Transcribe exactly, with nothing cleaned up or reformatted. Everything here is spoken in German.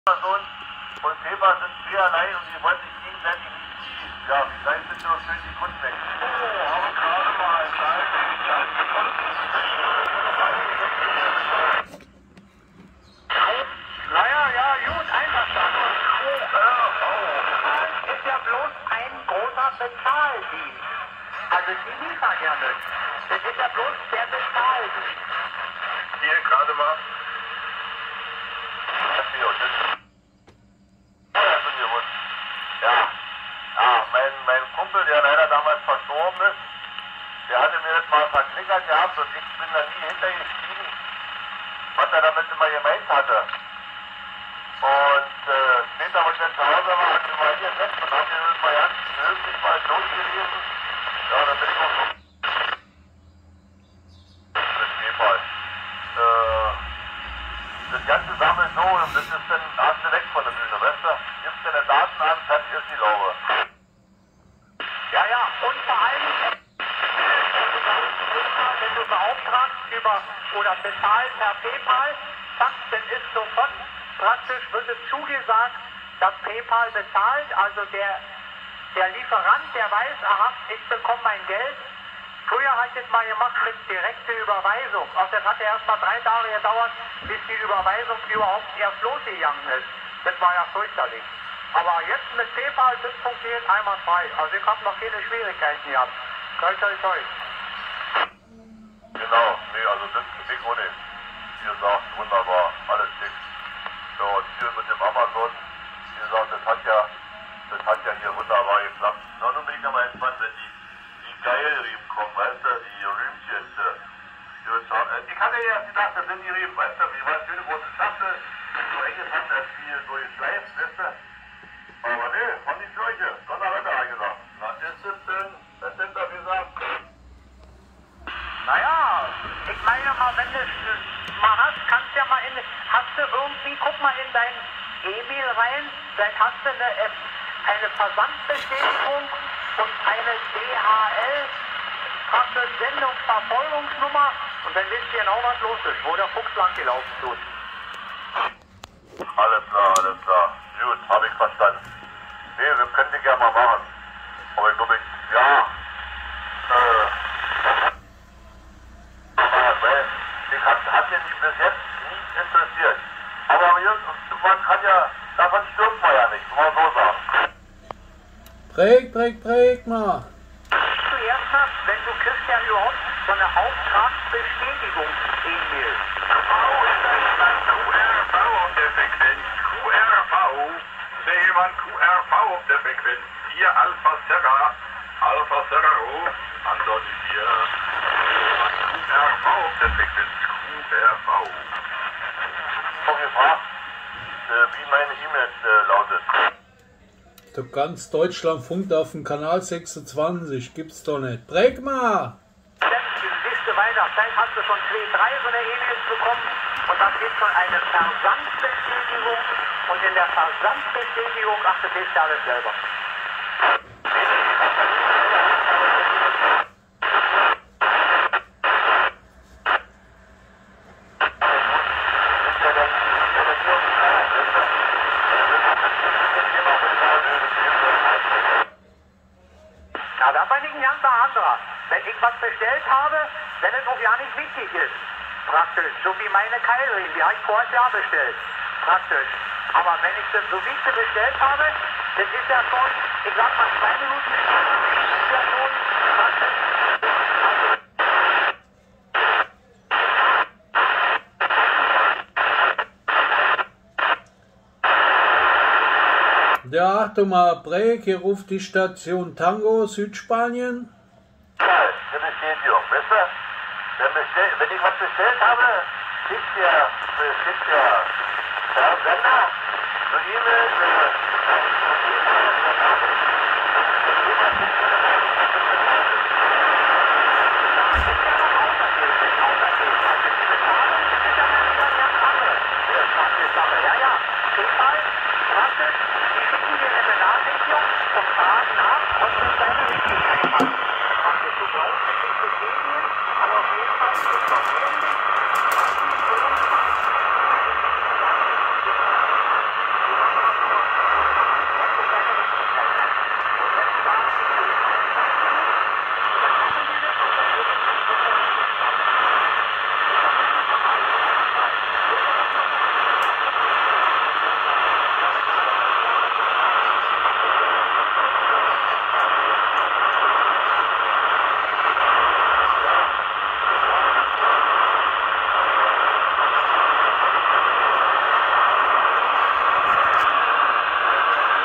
Person und PayPal sind zweierlei und die wollen sich gegenseitig nicht schießen. Ja, vielleicht sind nur fünf Sekunden weg. Oh, aber gerade mal Zeit. Naja, ja, gut, einverstanden. Das ist ja bloß ein großer Bezahldienst. Also die liefern ja nicht. Das ist ja bloß der Bezahldienst. Hier gerade mal. Ja, ja, mein, mein Kumpel, der leider damals verstorben ist, der hatte mir das mal verklickert gehabt und ich bin da nie hintergestiegen, was er damit immer gemeint hatte. Und äh, später, wo ich dann zu Hause war, hat er mal hier gesetzt und hat mir das mal ganz höflich mal durchgelesen. Ja, dann bin ich auch so. Das PayPal. Äh, das ganze Sache ist so, und das ist dann, da hast du weg von der Bühne, weißt du? Gibst deine Daten an, fertig ist die Laube. Ja, ja, und vor allem, wenn du beauftragst über oder bezahlst per PayPal, zack, dann ist sofort praktisch, wird es zugesagt, dass PayPal bezahlt, also der, der Lieferant, der weiß, aha, ich bekomme mein Geld. Früher hat es mal gemacht mit direkter Überweisung. Auch das hat ja erst mal drei Tage gedauert, bis die Überweisung überhaupt erst losgegangen ist. Das war ja fürchterlich. Aber jetzt mit PayPal, das funktioniert einwandfrei. Also ich habe noch keine Schwierigkeiten gehabt. Toi, toi, toi. Genau, nee, also das ist dick ohne. Wie gesagt, wunderbar, alles dick. So, und hier mit dem Amazon, wie gesagt, das hat ja, das hat ja hier wunderbar geklappt. Na, nun bin ich aber entspannt, wenn die, die Geilriemen kommen, weißt du, die Rühmchen. Ich hatte ja erst gedacht, das sind die Riemen, weißt du, wie war eine schöne große Schachtel, so enges hat das viel so geschleift, weißt du. Aber ne, von die Schläuche, Donnerwetter, hat gesagt. Na, ist es denn, was sind da gesagt? Naja, ich meine mal, wenn du es mal hast, kannst du ja mal in, hast du irgendwie, guck mal in dein E-Mail rein, vielleicht hast du eine, eine Versandbestätigung und eine D H L, praktisch Sendungsverfolgungsnummer und dann wisst ihr genau, was los ist, wo der Fuchs lang gelaufen tut. Alles klar, alles klar. Gut, habe ich verstanden. Nee, wir können die gerne mal machen. Aber ich glaube, ich, ja, äh, weil ich hat, hat ja die bis jetzt nie interessiert. Aber man kann ja, davon stirbt man ja nicht, kann man so sagen. Präg, präg, präg mal. Zuerst mal, wenn du kriegst ja überhaupt so eine Auftragsbestätigungs-E-Mail. Oh, ist das dann Q R V auf der Frequenz? Q R V? Sehr jemand Q R V auf der Frequenz? Hier Alpha Serra, Alpha Serra Ruf, Anton hier. Q R V auf der Frequenz, Q R V. Ich habe gefragt, äh, wie meine E-Mail äh, lautet. Du ganz Deutschland funkt auf dem Kanal sechsundzwanzig, gibt's doch nicht. Präg mal! Dann siehst du weiter, vielleicht hast du schon zwei, drei so eine E-Mails bekommen und dann gibt schon eine Versandbestätigung und in der Versandbestätigung, ach, das lest du alles selber. Na, da bin ich ein ganz anderer. Wenn ich was bestellt habe, wenn es auch ja nicht wichtig ist, praktisch, so wie meine Keilriemen, die habe ich vor einem Jahr bestellt, praktisch. Aber wenn ich das so wie ich sie bestellt habe, das ist ja schon, ich sag mal, zwei Minuten später, ist ja schon praktisch. Ja, Achtung mal, Präg, hier ruft die Station Tango, Südspanien. Ja, eine Bestätigung, weißt du? Wenn, bestell, wenn ich was bestellt habe, schickt der, schickt der Versender so E-Mail, ja, ja.